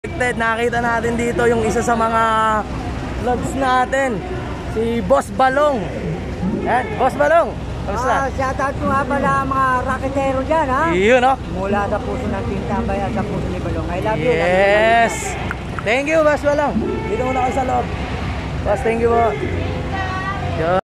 Nakita natin dito yung isa sa mga vlogs natin, si Boss Balong. Yan, Boss Balong. Kamusta? Shoutout ko nga pala mga raketero dyan, ha? Yun, no? Mula sa puso ng Team Tambay at sa puso ni Balong. I love you. Yes. Thank you, Boss Balong. Dito muna ako sa loob. Boss, thank you po.